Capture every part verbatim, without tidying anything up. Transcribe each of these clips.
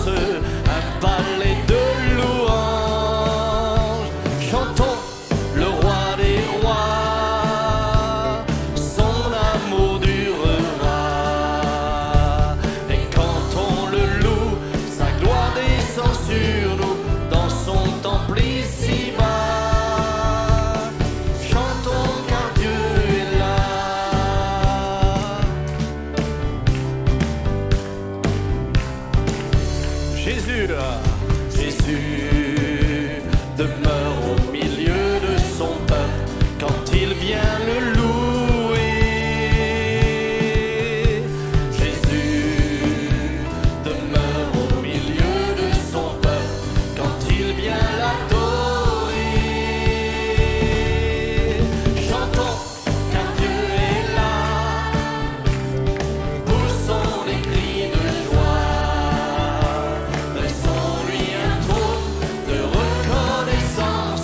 puissance, un palais de louanges. Chantons le roi des rois, son amour durera. Et quand on le loue, sa gloire descend sur nous dans son temple ici-bas. Chantons car Dieu est là. Jésus, Jésus demeure au milieu de son peuple quand il vient le louer. Jésus demeure au milieu de son peuple quand il vient l'adorer. Chantons car Dieu est là, poussons des cris de joie, dressons-lui un trône de reconnaissance.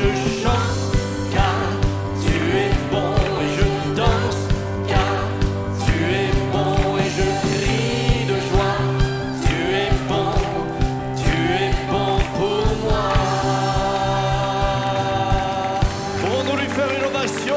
je chante car tu es bon et je danse car tu es bon et je crie de joie. Tu es bon, tu es bon pour moi. Pouvons-nous lui faire une ovation?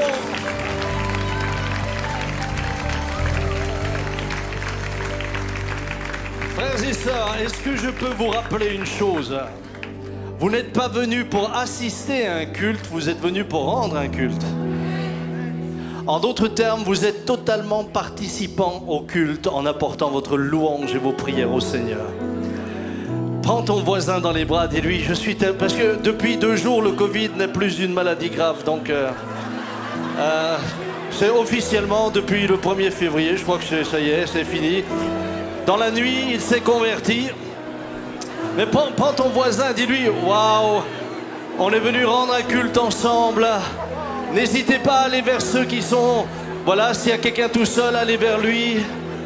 Frères et sœurs, est-ce que je peux vous rappeler une chose? Vous n'êtes pas venus pour assister à un culte, vous êtes venus pour rendre un culte. En d'autres termes, vous êtes totalement participants au culte en apportant votre louange et vos prières au Seigneur. Prends ton voisin dans les bras, dis-lui, je suis tel... Parce que depuis deux jours, le Covid n'est plus une maladie grave, donc... Euh, euh, c'est officiellement depuis le premier février, je crois que ça y est, c'est fini. Dans la nuit, il s'est converti. Mais prends, prends ton voisin, dis-lui, waouh, on est venu rendre un culte ensemble. N'hésitez pas à aller vers ceux qui sont... Voilà, s'il y a quelqu'un tout seul, allez vers lui.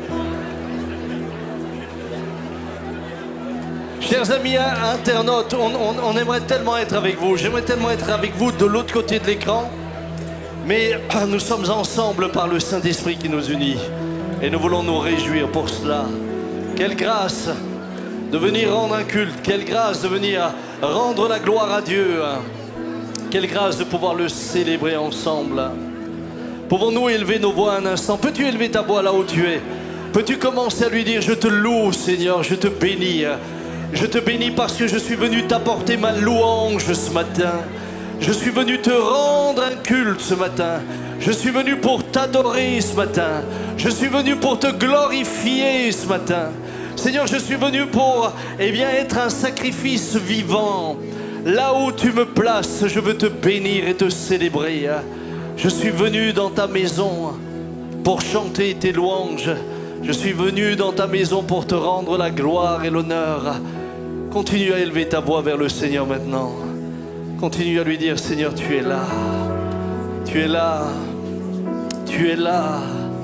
Chers amis internautes, on, on, on aimerait tellement être avec vous. J'aimerais tellement être avec vous de l'autre côté de l'écran. Mais nous sommes ensemble par le Saint-Esprit qui nous unit. Et nous voulons nous réjouir pour cela. Quelle grâce de venir rendre un culte. Quelle grâce de venir rendre la gloire à Dieu. Quelle grâce de pouvoir le célébrer ensemble. Pouvons-nous élever nos voix un instant? Peux-tu élever ta voix là où tu es? Peux-tu commencer à lui dire, je te loue Seigneur, je te bénis. Je te bénis parce que je suis venu t'apporter ma louange ce matin. Je suis venu te rendre un culte ce matin. Je suis venu pour t'adorer ce matin. Je suis venu pour te glorifier ce matin. Seigneur, je suis venu pour eh bien, être un sacrifice vivant. Là où tu me places, je veux te bénir et te célébrer. Je suis venu dans ta maison pour chanter tes louanges. Je suis venu dans ta maison pour te rendre la gloire et l'honneur. Continue à élever ta voix vers le Seigneur maintenant. Continue à lui dire, Seigneur, tu es là. Tu es là. Tu es là.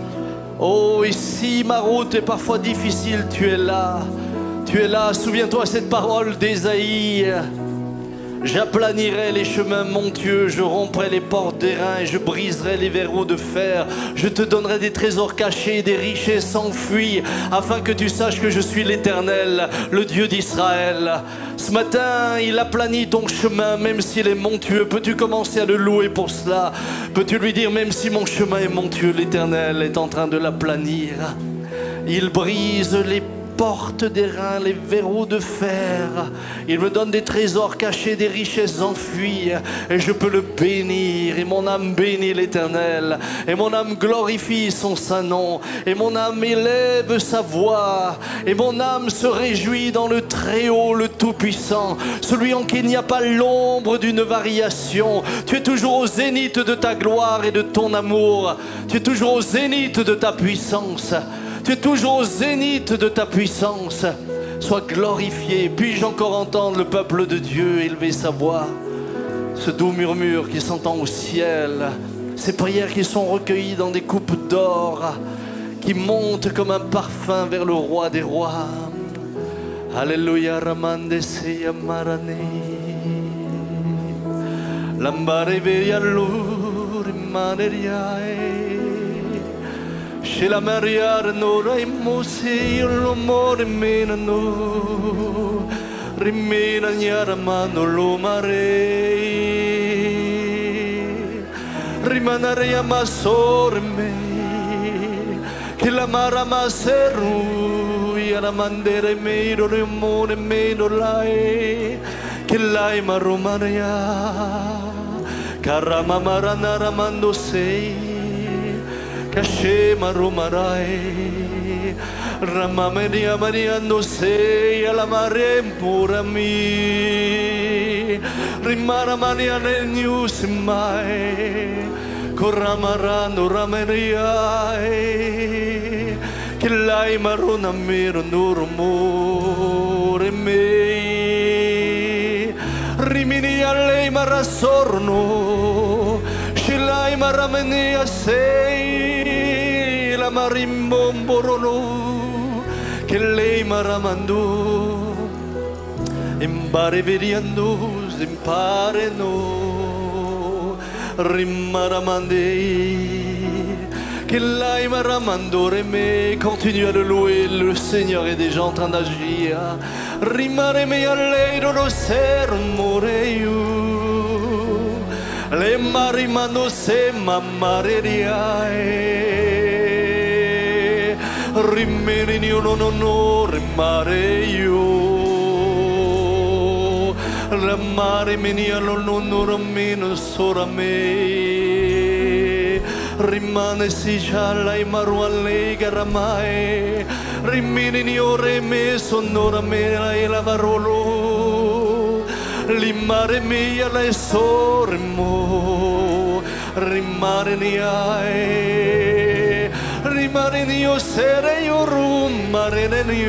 Oh, et si ma route est parfois difficile, tu es là. Tu es là. Souviens-toi cette parole d'Ésaïe. J'aplanirai les chemins montueux, je romprai les portes d'airain et je briserai les verrous de fer. Je te donnerai des trésors cachés, des richesses enfuies, afin que tu saches que je suis l'Éternel, le Dieu d'Israël. Ce matin, il aplanit ton chemin, même s'il est montueux. Peux-tu commencer à le louer pour cela? Peux-tu lui dire, même si mon chemin est montueux, l'Éternel est en train de l'aplanir. Il brise les portes d'airain, les verrous de fer. Il me donne des trésors cachés, des richesses enfuies, et je peux le bénir. Et mon âme bénit l'Éternel, et mon âme glorifie son saint nom, et mon âme élève sa voix, et mon âme se réjouit dans le Très-Haut, le Tout-Puissant, celui en qui il n'y a pas l'ombre d'une variation. Tu es toujours au zénith de ta gloire et de ton amour. Tu es toujours au zénith de ta puissance. Tu es toujours au zénith de ta puissance. Sois glorifié. Puis-je encore entendre le peuple de Dieu élever sa voix? Ce doux murmure qui s'entend au ciel. Ces prières qui sont recueillies dans des coupes d'or, qui montent comme un parfum vers le roi des rois. Alléluia, ramande seya marane. Lambare veya lur maneriae. Chez la mariare nora immosi l'amore menano rimena gnara mano lo mare rimanere a masorme che la mara maseru ya la mandere mero remone meno lai che lai maromaria carama marana ramando sei Kashe marumarai Ramamenia mariando sei alla mare pura mi Rimara mania nel news mai Corramarano rameria Che l'hai marona miro nurmure me Rimini a lei marassorno Shilai maramenia sei la marimbomborono che lei maramando impare veriando impare no mais continue à le louer, le Seigneur est déjà en train d'agir. Rimare me alleiro lo sermoreio, le marimano se mammareriae, rimerinio non no rimareio, ramare menia non no meno sora me. Rimane si gialla e maruale garamai, rimini ore me sonora me e la varolo, limare mia la sormo, rimare niae, rimare nio sere io rumare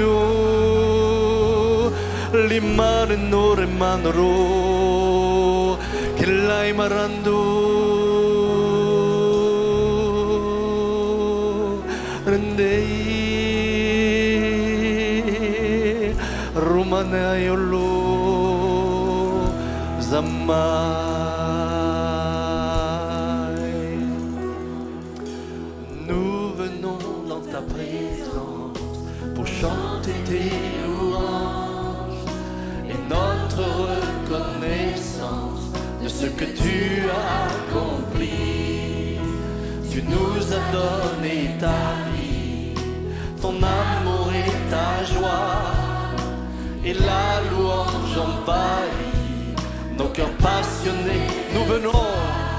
nio, limare no rimanero, che l'hai marando. Rendei Romanaiolo Zamai. Nous venons dans ta présence pour chanter tes louanges et notre reconnaissance de ce que tu as accompli. Tu nous as donné ta vie, ton amour et ta joie, et la louange envahit nos cœurs passionnés. Nous venons,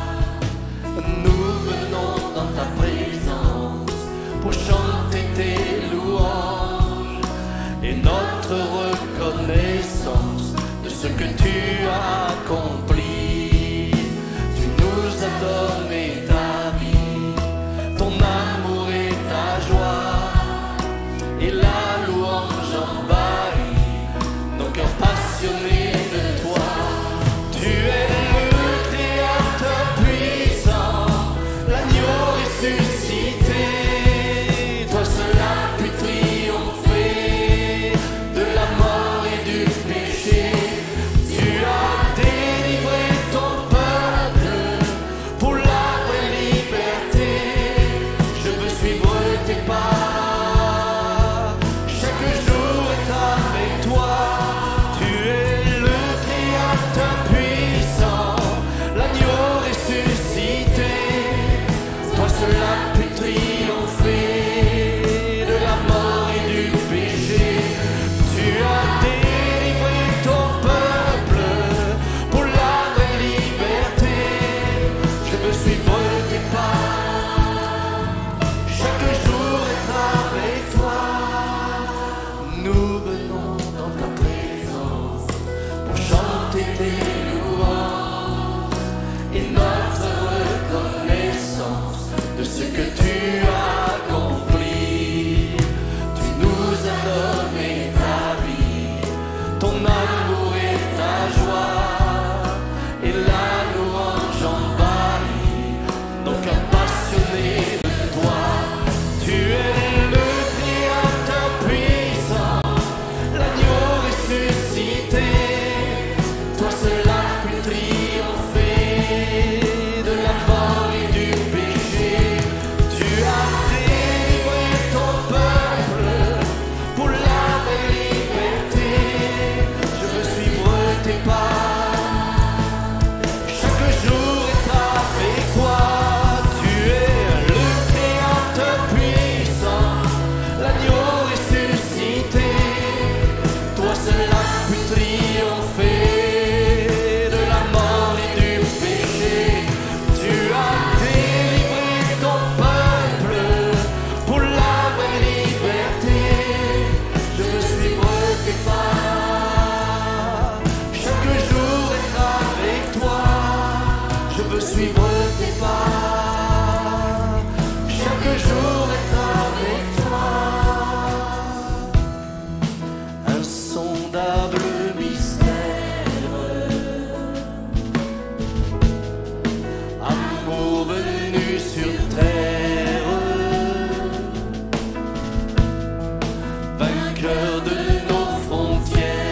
nous venons dans ta présence pour chanter tes louanges et notre reconnaissance de ce que tu as accompli. Tu nous as donné ta vie, ton amour et ta joie, et la louange envahit nos cœurs passionnés de toi. Tu es le Créateur puissant, l'agneau ressuscité, toi seul as pu triompher de la mort et du péché. Tu as délivré ton peuple pour la vraie liberté. Je veux suivre tes pas.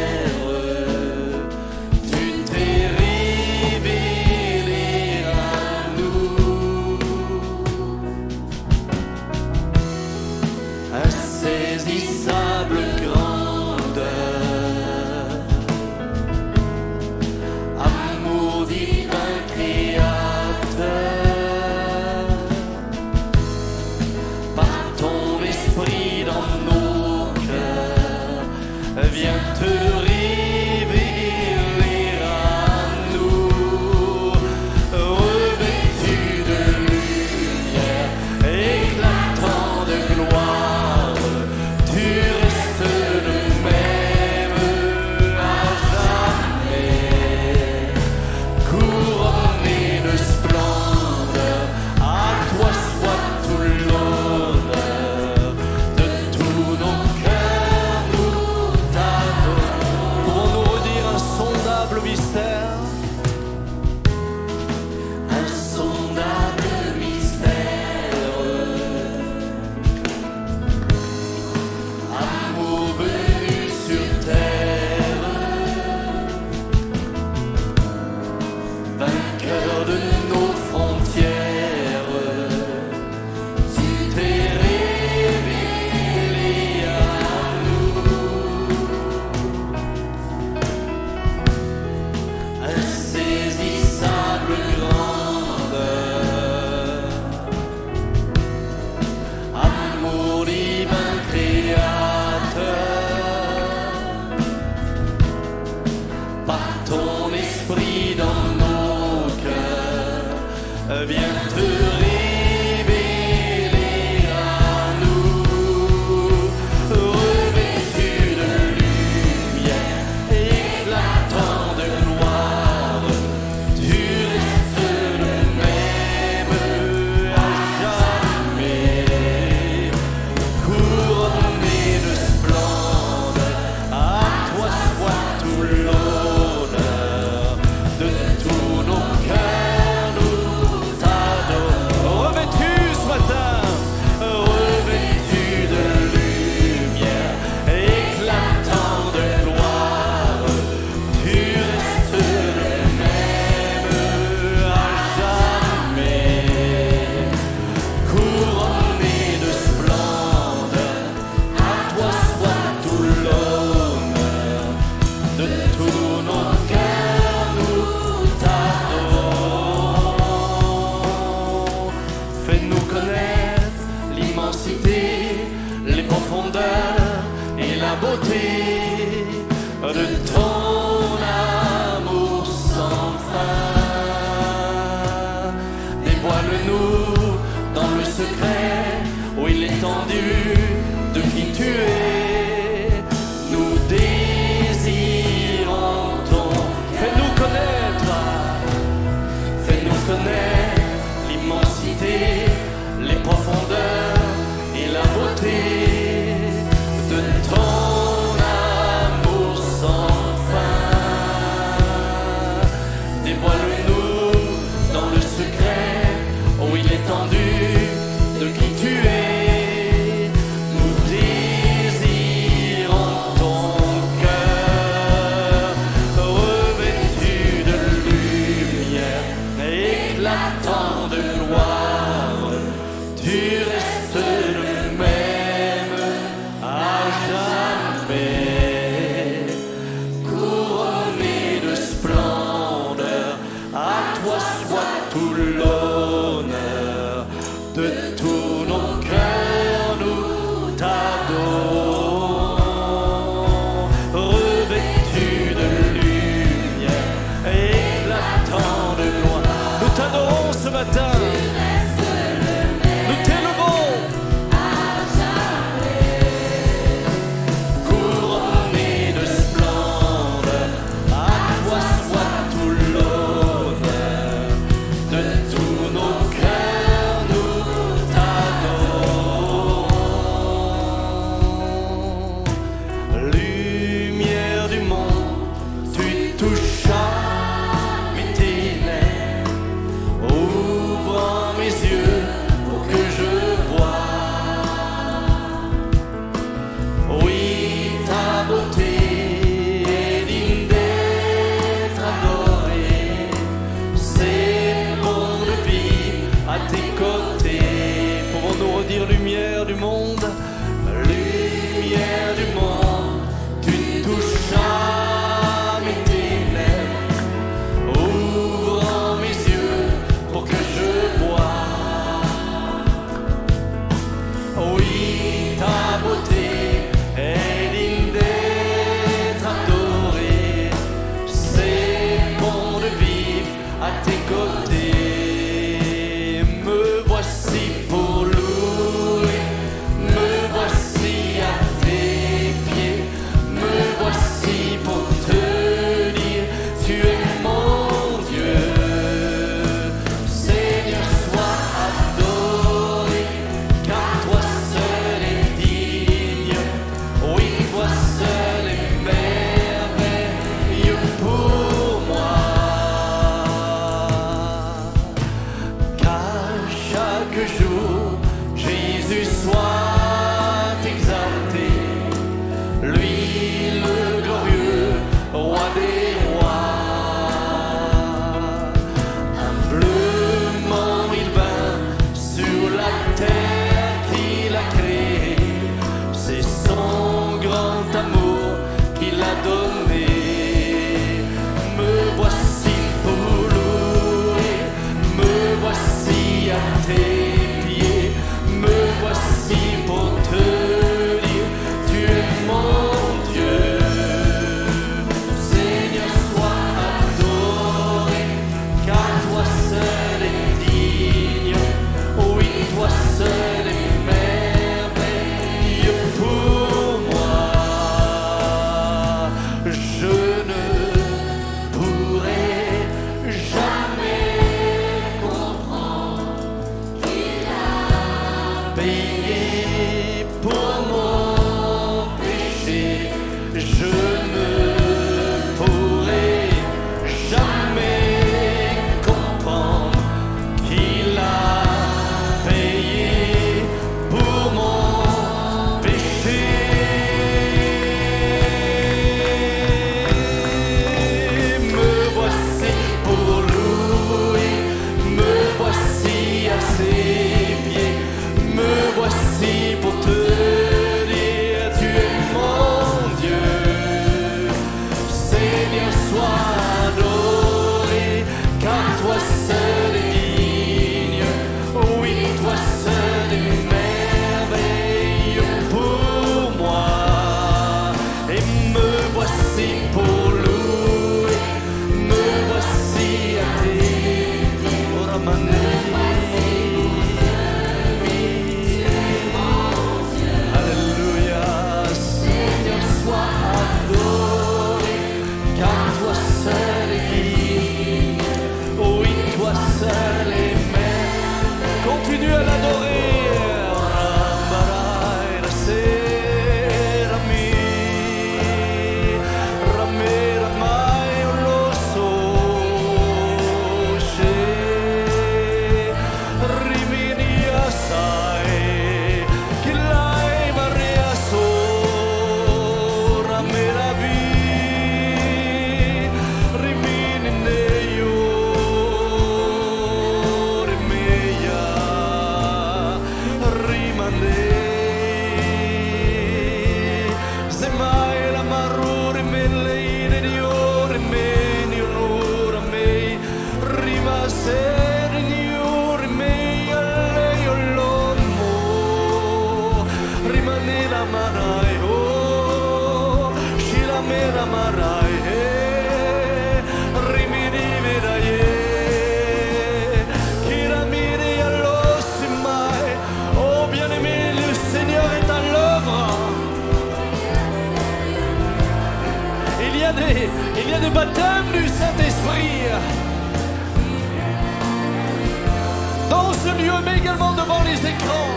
Révélé à viens te révéler à nous, revêtu de lumière, éclatant de gloire, tu restes le même à jamais, couronné de splendeur, à toi soit tout l'honneur, de tous nos cœurs nous t'adorons. Revêtu ce matin, revêtu de lumière, éclatant de gloire, tu restes le même à jamais, couronné de splendeur, à toi soit tout l'honneur, de tous nos cœurs nous t'adorons. Fais-nous connaître l'immensité, les profondeurs et la beauté de ton amour sans fin. Dévoile-nous dans le secret où il est tendu de qui tu es. Nous désirons ton. Fais-nous connaître, fais-nous connaître l'immensité, les profondeurs et la beauté de ton amour sans fin. Dévoile-nous dans le secret où il est tendu de qui tu es. Nous désirons ton cœur, revêtu de lumière, éclatant de gloire, tu restes le même à jamais, couronné de splendeur, à toi soit tout l'honneur, de tous nos cœurs nous t'adorons, revêtu de lumière, éclatant de gloire. Nous t'adorons ce matin, nous t'élevons, couronné de splendeur, à toi soit tout l'honneur, de tous nos cœurs nous t'adorons. Lumière du monde, tu touches à mes ténèbres, ouvrant car toi seul est digne. Oui, toi seul est merveilleux pour moi. Et me voici pour louer, me voici à tes pieds. Alléluia, Seigneur, sois adoré, car toi seul est digne. Oui, toi seul est merveilleux. Continue à l'adorer. Il y a des baptêmes du Saint-Esprit dans ce lieu, mais également devant les écrans.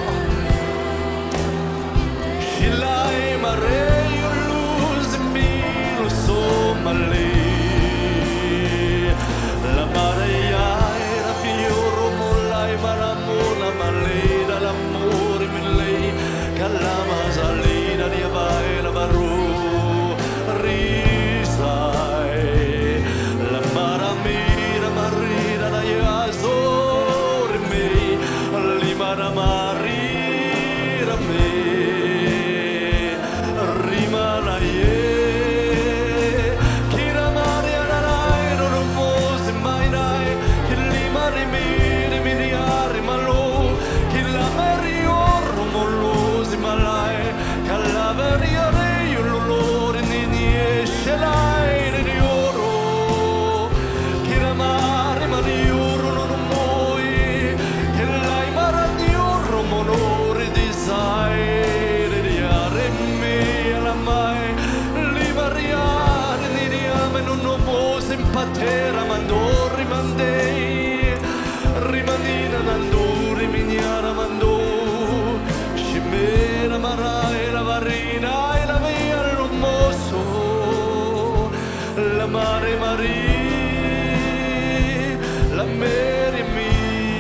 Patera mandò rimandei rimanina nando riminiara mandò scimera marai la varina e la via l'umoso la mare mari la meri mi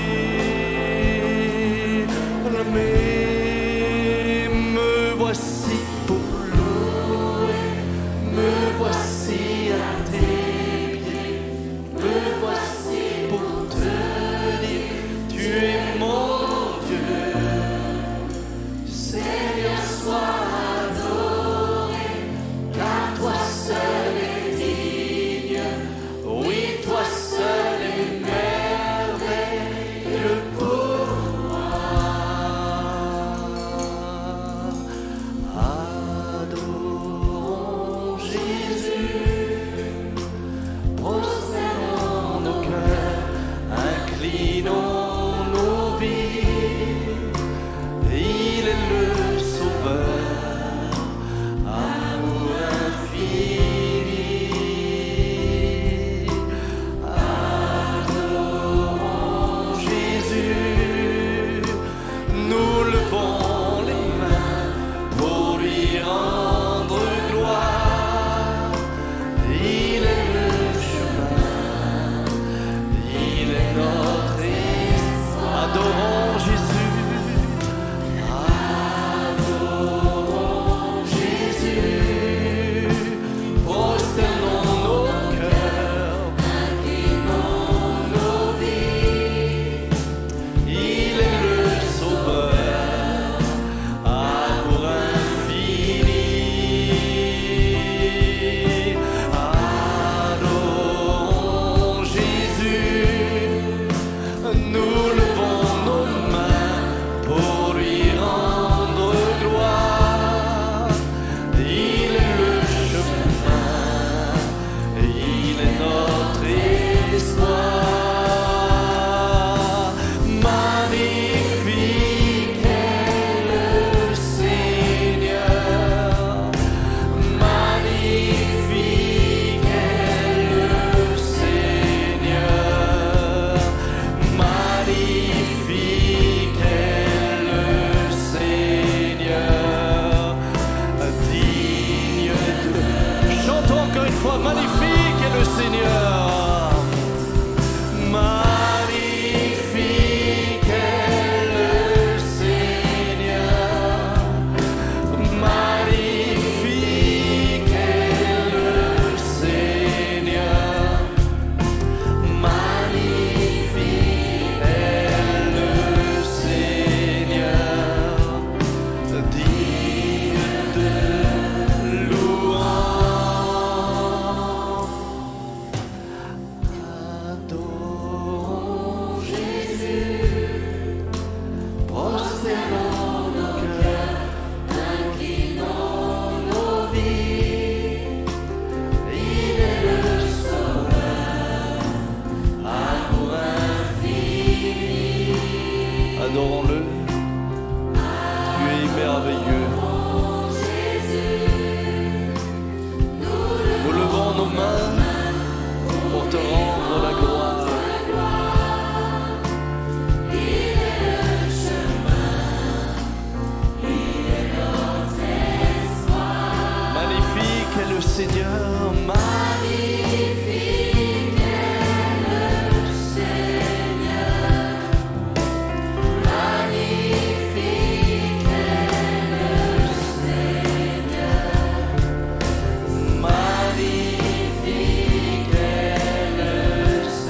la me me voici pour louer, me voici à tes. Me voici pour te dire, tu es mon Dieu. Seigneur, sois adoré, car toi seul est digne. Oui, toi seul est merveilleux. Adorons-le. Tu es merveilleux. Nous levons nos mains pour te rendre la gloire. Magnifique est le Seigneur, Magnifique est le Seigneur. Magnifique est le Seigneur. magnifique est le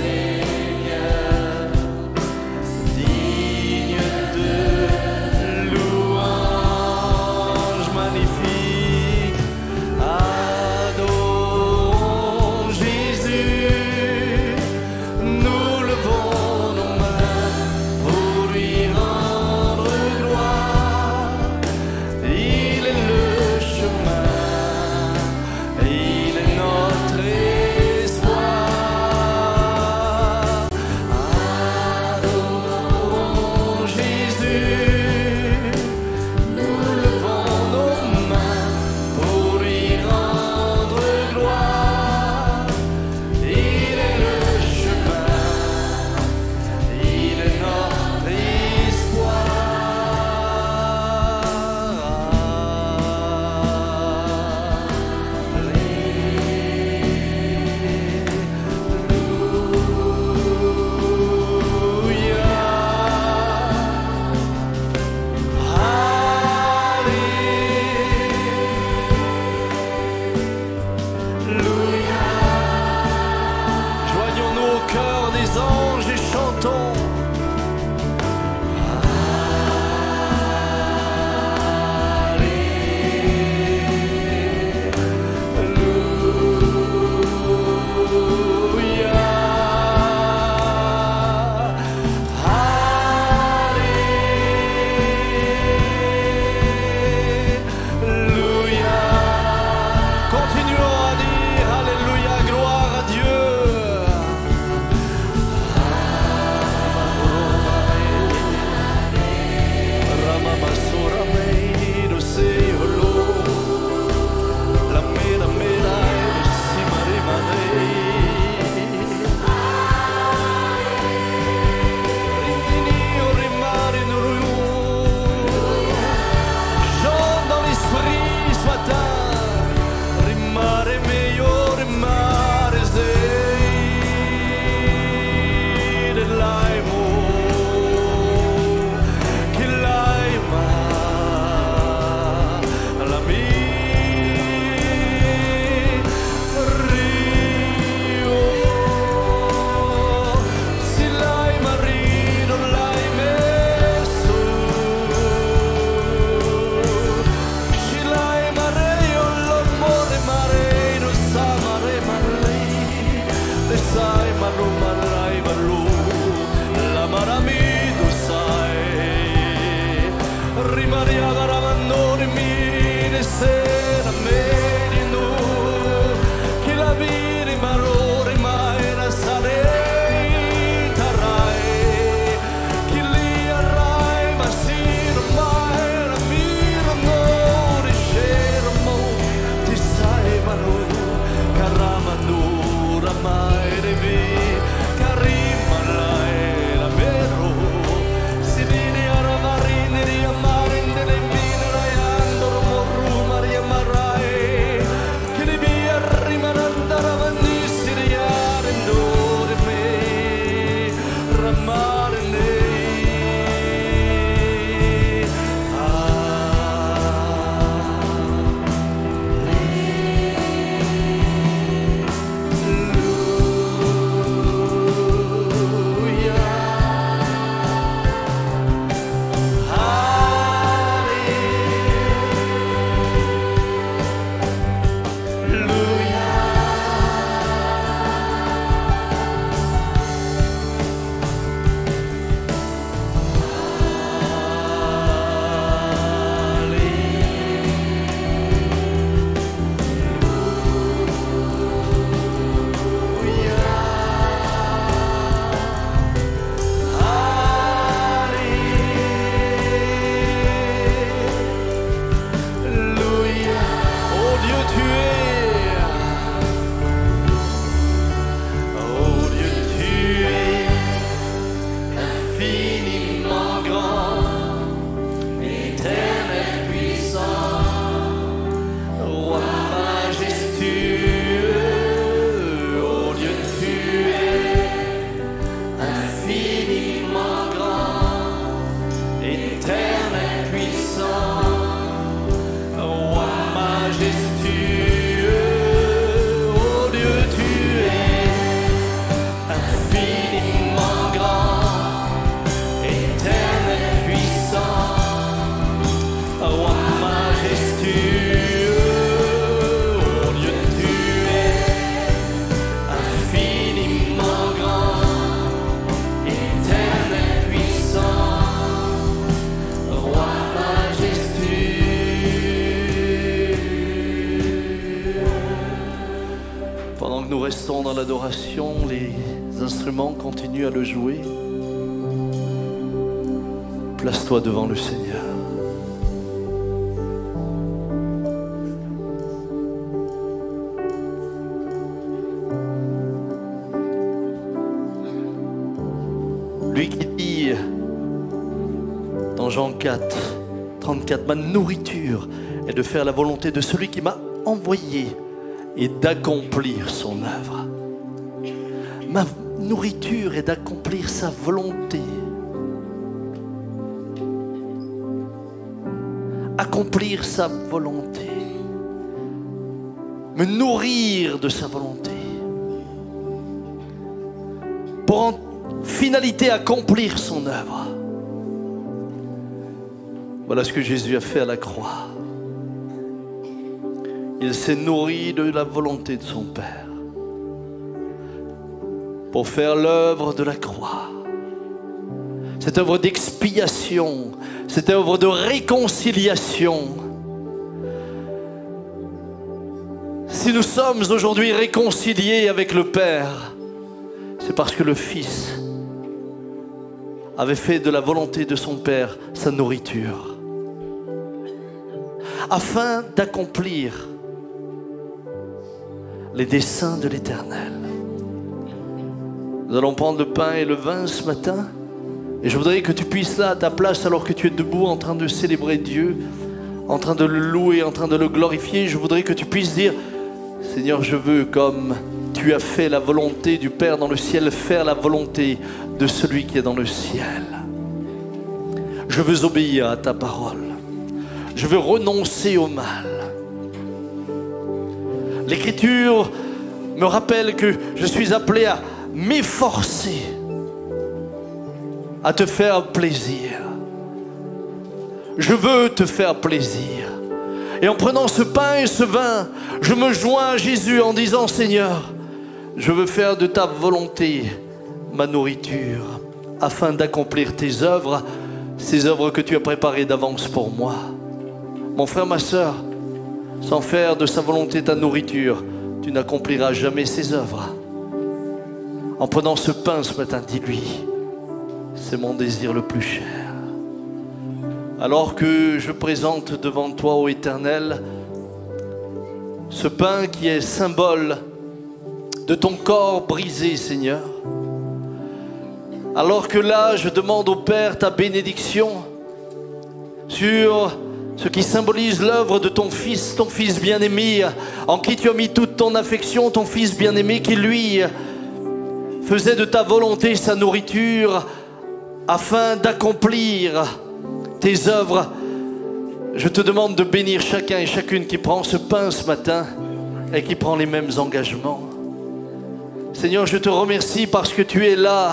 infiniment grand, éternel puissant, roi majestueux, oh Dieu tu es infiniment grand, éternel puissant, roi majestueux. Nous restons dans l'adoration, les instruments continuent à le jouer. Place-toi devant le Seigneur. Lui qui dit dans Jean quatre, trente-quatre, ma nourriture est de faire la volonté de celui qui m'a envoyé et d'accomplir son œuvre. Ma nourriture est d'accomplir sa volonté. Accomplir sa volonté. Me nourrir de sa volonté. Pour en finalité accomplir son œuvre. Voilà ce que Jésus a fait à la croix. Il s'est nourri de la volonté de son Père pour faire l'œuvre de la croix. Cette œuvre d'expiation, cette œuvre de réconciliation. Si nous sommes aujourd'hui réconciliés avec le Père, c'est parce que le Fils avait fait de la volonté de son Père sa nourriture, afin d'accomplir les desseins de l'Éternel. Nous allons prendre le pain et le vin ce matin. Et je voudrais que tu puisses là à ta place, alors que tu es debout en train de célébrer Dieu, en train de le louer, en train de le glorifier, je voudrais que tu puisses dire, Seigneur, je veux, comme tu as fait la volonté du Père dans le ciel, faire la volonté de celui qui est dans le ciel. Je veux obéir à ta parole. Je veux renoncer au mal. L'Écriture me rappelle que je suis appelé à m'efforcer à te faire plaisir. Je veux te faire plaisir. Et en prenant ce pain et ce vin, je me joins à Jésus en disant, Seigneur, je veux faire de ta volonté ma nourriture, afin d'accomplir tes œuvres, ces œuvres que tu as préparées d'avance pour moi. Mon frère, ma sœur, sans faire de sa volonté ta nourriture, tu n'accompliras jamais ses œuvres. En prenant ce pain ce matin, dis-lui, c'est mon désir le plus cher. Alors que je présente devant toi, ô Éternel, ce pain qui est symbole de ton corps brisé, Seigneur. Alors que là, je demande au Père ta bénédiction sur ce qui symbolise l'œuvre de ton Fils, ton Fils bien-aimé, en qui tu as mis toute ton affection, ton Fils bien-aimé qui, lui, faisait de ta volonté sa nourriture afin d'accomplir tes œuvres. Je te demande de bénir chacun et chacune qui prend ce pain ce matin et qui prend les mêmes engagements. Seigneur, je te remercie parce que tu es là.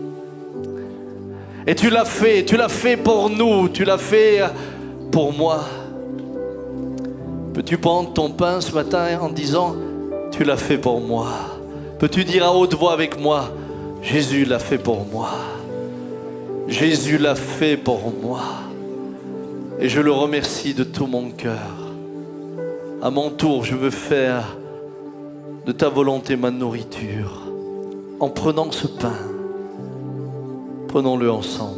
Et tu l'as fait, tu l'as fait pour nous, tu l'as fait pour moi. Peux-tu prendre ton pain ce matin en disant, tu l'as fait pour moi? Peux-tu dire à haute voix avec moi, Jésus l'a fait pour moi. Jésus l'a fait pour moi. Et je le remercie de tout mon cœur. À mon tour, je veux faire de ta volonté ma nourriture. En prenant ce pain, prenons-le ensemble.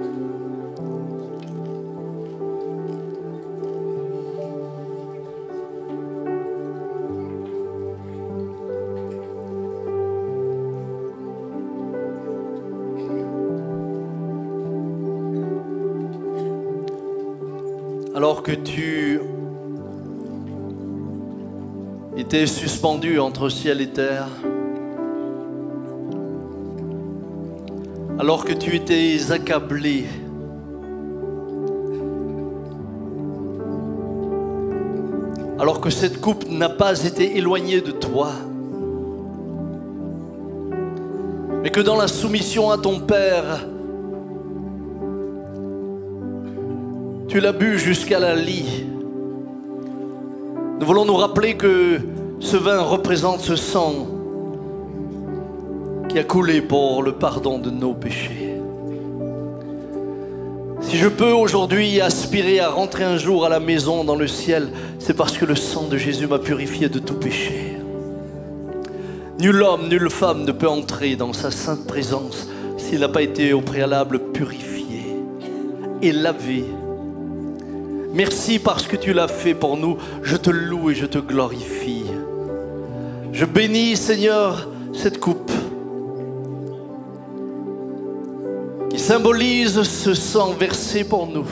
Alors que tu étais suspendu entre ciel et terre, alors que tu étais accablé, alors que cette coupe n'a pas été éloignée de toi, mais que dans la soumission à ton Père, tu l'as bu jusqu'à la lie. Nous voulons nous rappeler que ce vin représente ce sang qui a coulé pour le pardon de nos péchés. Si je peux aujourd'hui aspirer à rentrer un jour à la maison dans le ciel, c'est parce que le sang de Jésus m'a purifié de tout péché. Nul homme, nulle femme ne peut entrer dans sa sainte présence s'il n'a pas été au préalable purifié et lavé. Merci parce que tu l'as fait pour nous. Je te loue et je te glorifie. Je bénis, Seigneur, cette coupe qui symbolise ce sang versé pour nous.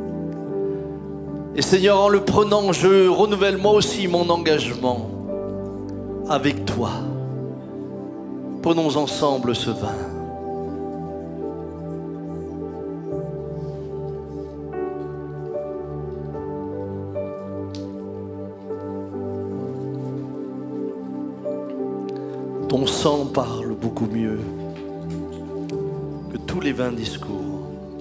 Et Seigneur, en le prenant, je renouvelle moi aussi mon engagement avec toi. Prenons ensemble ce vin. Ton sang parle beaucoup mieux que tous les vains discours.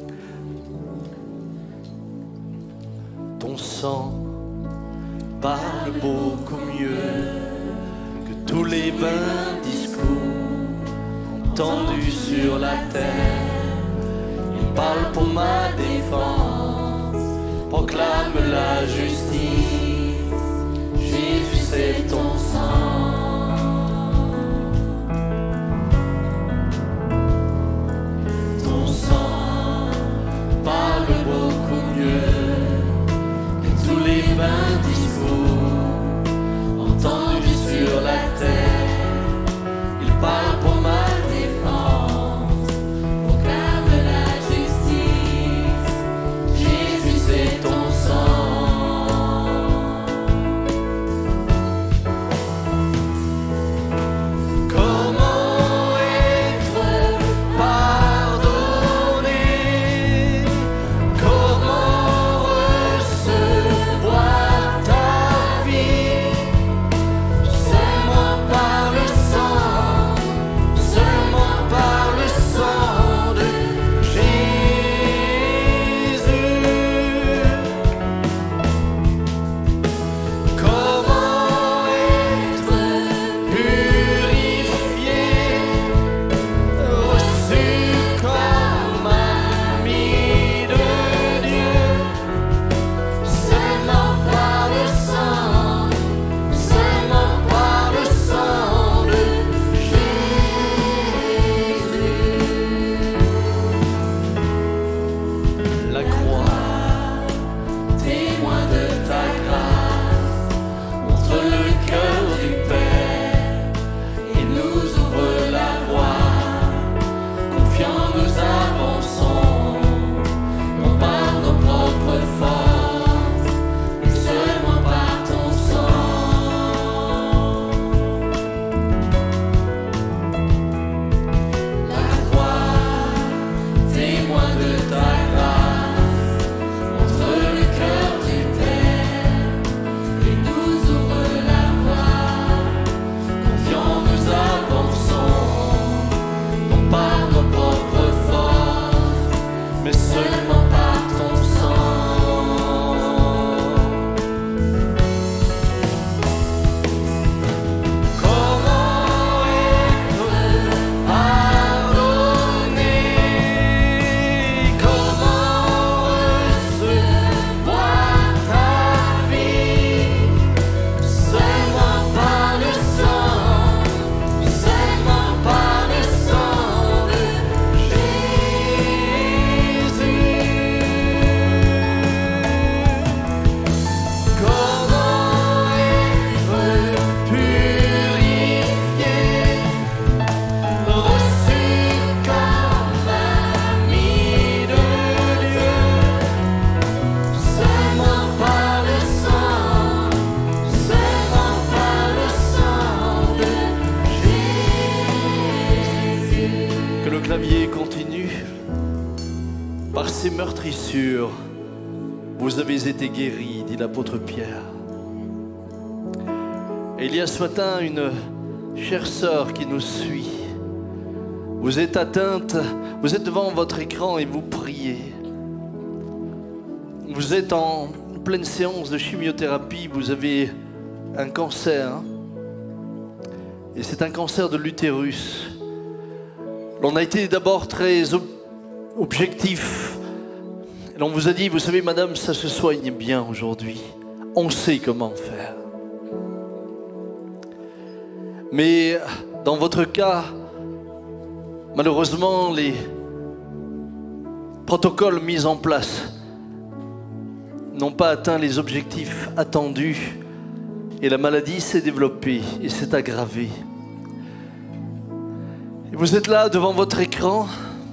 Ton sang parle beaucoup mieux que tous les vains discours entendus sur la terre. Il parle pour ma défense, proclame la justice. Jésus, c'est ton sang. Parle beaucoup mieux que tous les vains discours entendus sur la terre. Il parle pour ma défense, proclame la justice. Jésus, c'est ton sang. continue. Par ces meurtrissures, vous avez été guéris, dit l'apôtre Pierre. Et il y a ce matin une chère sœur qui nous suit. Vous êtes atteinte, vous êtes devant votre écran et vous priez. Vous êtes en pleine séance de chimiothérapie, vous avez un cancer. Et c'est un cancer de l'utérus. On a été d'abord très ob- objectif. Et on vous a dit, vous savez madame, ça se soigne bien aujourd'hui. On sait comment faire. Mais dans votre cas, malheureusement, les protocoles mis en place n'ont pas atteint les objectifs attendus et la maladie s'est développée et s'est aggravée. Et vous êtes là devant votre écran.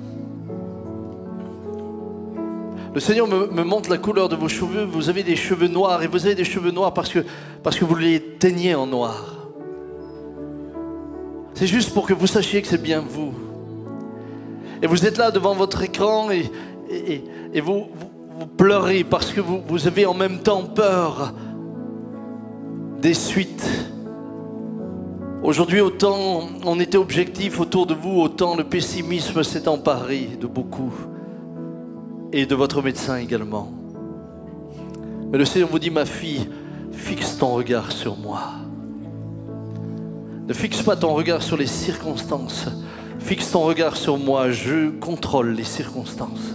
Le Seigneur me, me montre la couleur de vos cheveux. Vous avez des cheveux noirs et vous avez des cheveux noirs parce que, parce que vous les teignez en noir. C'est juste pour que vous sachiez que c'est bien vous. Et vous êtes là devant votre écran et, et, et, et vous, vous, vous pleurez parce que vous, vous avez en même temps peur des suites. Aujourd'hui, autant on était objectif autour de vous, autant le pessimisme s'est emparé de beaucoup. Et de votre médecin également. Mais le Seigneur vous dit, ma fille, fixe ton regard sur moi. Ne fixe pas ton regard sur les circonstances. Fixe ton regard sur moi, je contrôle les circonstances.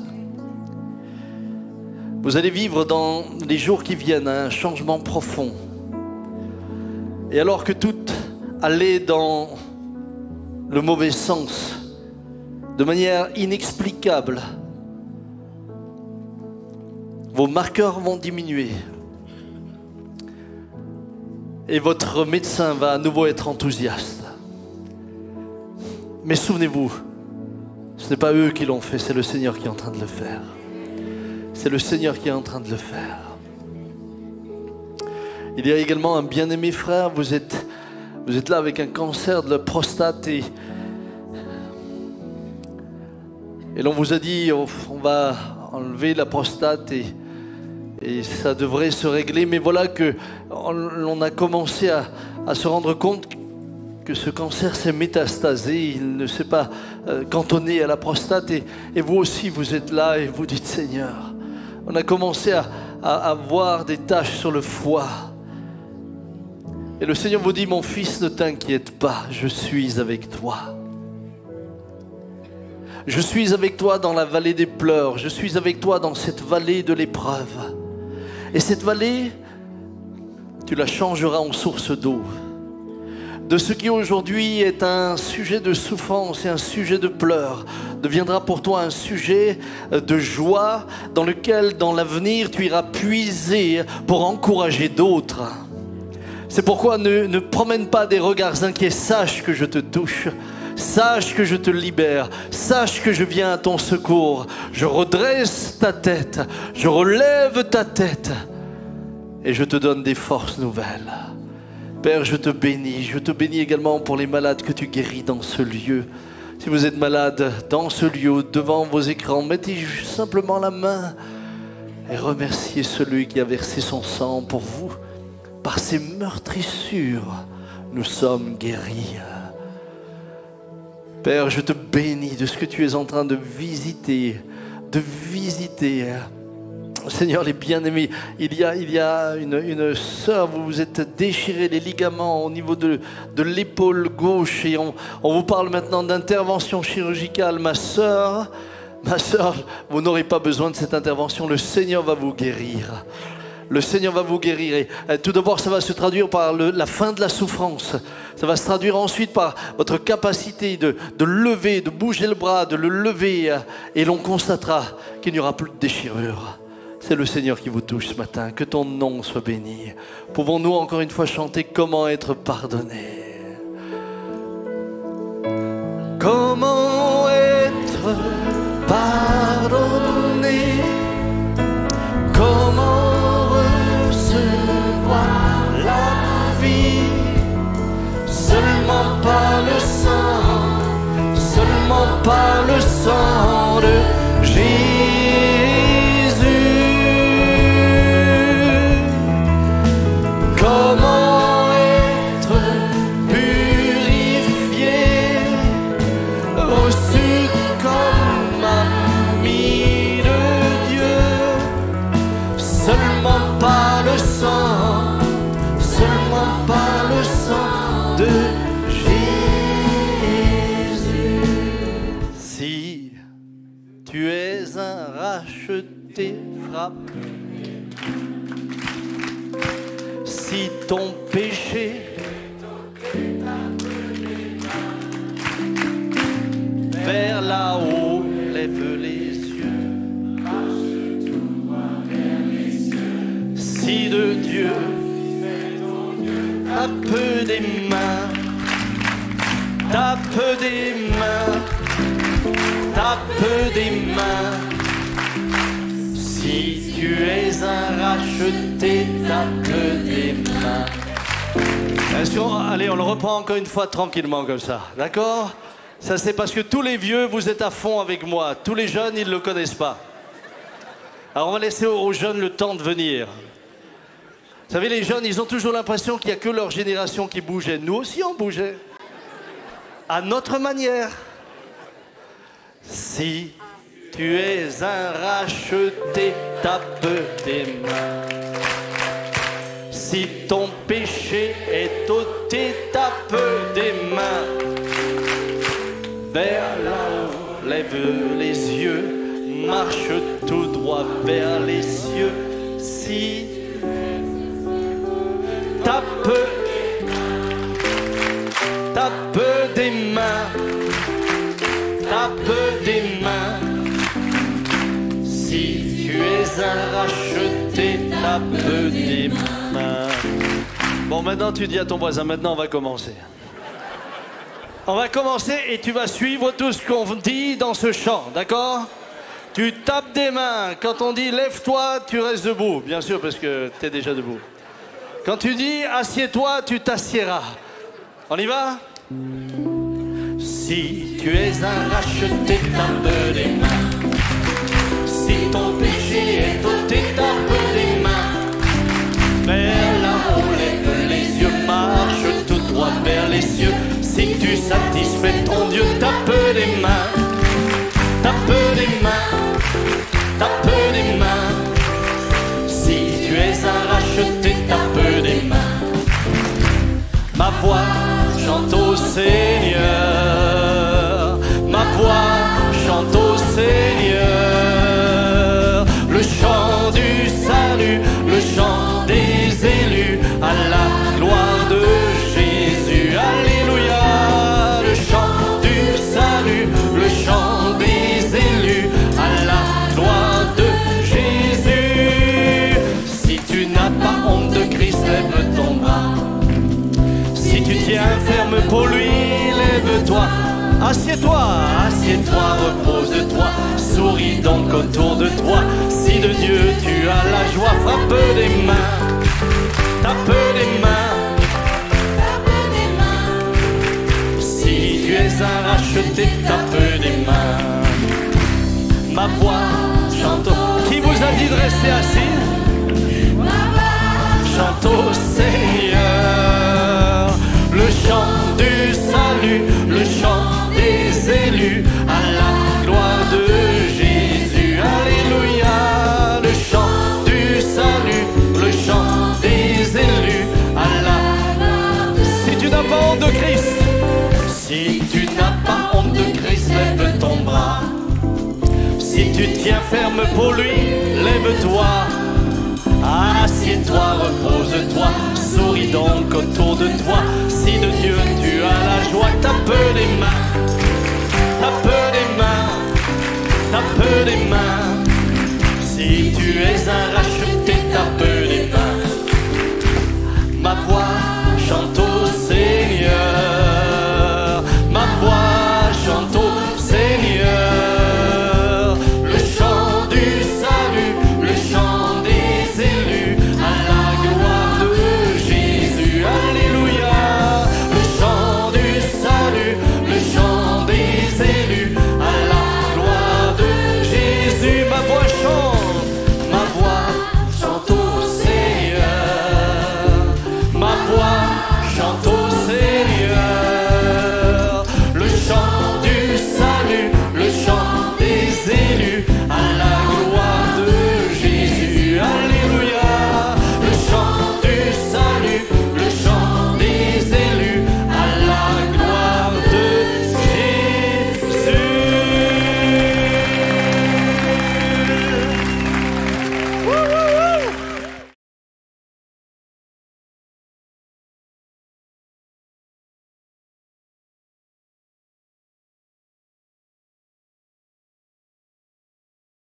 Vous allez vivre dans les jours qui viennent un changement profond. Et alors que tout allait dans le mauvais sens, de manière inexplicable, vos marqueurs vont diminuer. Et votre médecin va à nouveau être enthousiaste. Mais souvenez-vous, ce n'est pas eux qui l'ont fait, c'est le Seigneur qui est en train de le faire. C'est le Seigneur qui est en train de le faire. Il y a également un bien-aimé frère, vous êtes, vous êtes là avec un cancer de la prostate et, et l'on vous a dit, oh, on va enlever la prostate et Et ça devrait se régler, mais voilà que on a commencé à, à se rendre compte que ce cancer s'est métastasé, il ne s'est pas euh, cantonné à la prostate. Et, et vous aussi, vous êtes là et vous dites, Seigneur, on a commencé à, à, à voir des taches sur le foie. Et le Seigneur vous dit, mon fils, ne t'inquiète pas, je suis avec toi. Je suis avec toi dans la vallée des pleurs, je suis avec toi dans cette vallée de l'épreuve. Et cette vallée, tu la changeras en source d'eau. De ce qui aujourd'hui est un sujet de souffrance et un sujet de pleurs, deviendra pour toi un sujet de joie dans lequel, dans l'avenir, tu iras puiser pour encourager d'autres. C'est pourquoi ne, ne promène pas des regards inquiets, sache que je te touche. Sache que je te libère, sache que je viens à ton secours. Je redresse ta tête, je relève ta tête et je te donne des forces nouvelles. Père, je te bénis, je te bénis également pour les malades que tu guéris dans ce lieu. Si vous êtes malade dans ce lieu, devant vos écrans, mettez simplement la main et remerciez celui qui a versé son sang pour vous. Par ses meurtrissures, nous sommes guéris. Père, je te bénis de ce que tu es en train de visiter, de visiter. Seigneur, les bien-aimés, il y a, il y a une, une sœur, vous vous êtes déchiré les ligaments au niveau de, de l'épaule gauche et on, on vous parle maintenant d'intervention chirurgicale. Ma sœur, ma sœur, vous n'aurez pas besoin de cette intervention, le Seigneur va vous guérir. Le Seigneur va vous guérir. Et, euh, tout d'abord, ça va se traduire par le, la fin de la souffrance. Ça va se traduire ensuite par votre capacité de, de lever, de bouger le bras, de le lever. Euh, et l'on constatera qu'il n'y aura plus de déchirure. C'est le Seigneur qui vous touche ce matin. Que ton nom soit béni. Pouvons-nous encore une fois chanter comment être pardonné? Comment être pardonné? Comment la vie, seulement par le sang, seulement par le sang. sang de Jésus. Comment être purifié, reçu comme ami de Dieu, seulement par le sang, seulement par le sang de Jésus. Si tu es un racheté, frappe. Si ton péché vers là-haut, lève les yeux. Si de Dieu tape des mains, tape des mains, tape des mains. Si tu es un racheté, tape des mains. Est-ce qu'on- Allez, on le reprend encore une fois tranquillement comme ça, d'accord? Ça c'est parce que tous les vieux, vous êtes à fond avec moi. Tous les jeunes, ils ne le connaissent pas. Alors on va laisser aux jeunes le temps de venir. Vous savez, les jeunes, ils ont toujours l'impression qu'il n'y a que leur génération qui bougeait. Nous aussi, on bougeait. À notre manière. Si tu es un racheté, tape des mains. Si ton péché est ôté, tape des mains. Vers là-haut, lève les yeux, marche tout droit vers les cieux. Si tape, tape des mains, tape des mains. Si tu es un racheté, tape des mains. Bon, maintenant tu dis à ton voisin, maintenant on va commencer. On va commencer et tu vas suivre tout ce qu'on dit dans ce chant, d'accord? Tu tapes des mains. Quand on dit lève-toi, tu restes debout, bien sûr, parce que tu es déjà debout. Quand tu dis assieds-toi, tu t'assiéras. On y va? Si tu es un racheté, tape des mains. Si ton péché est ôté, tape des mains. Vers là-haut, lève les yeux, marche tout droit vers les cieux. Si tu satisfais ton Dieu, tape des mains. Tape des mains, tape des mains. Si tu es un racheté, tape des mains. Ma voix chante au Seigneur, ma voix chante au Seigneur. Le chant du salut, le chant des élus, à la gloire de Jésus. Alléluia. Le chant du salut, le chant des élus, à la gloire de Jésus. Si tu n'as pas honte de Christ, lève ton bras. Si tu tiens ferme pour lui, lève-toi. Assieds-toi, assieds-toi, repose-toi. Souris donc autour de toi. Si de Dieu tu as la joie, frappe des mains. Tape des mains. Si tu es un racheté, tape des mains. Ma voix chante au... Qui vous a dit de rester assis? Chante au Seigneur. Le chant du salut, le chant des élus, à la gloire de Jésus. Alléluia. Le chant du salut, le chant des élus, à la... Si tu n'as pas honte de Christ, si tu n'as pas honte de Christ, lève ton bras. Si tu tiens ferme pour lui, lève-toi. Assieds-toi, repose-toi, souris donc autour de toi. Si de Dieu tu as la joie, tape les mains, tape les mains, tape les mains. Si tu es un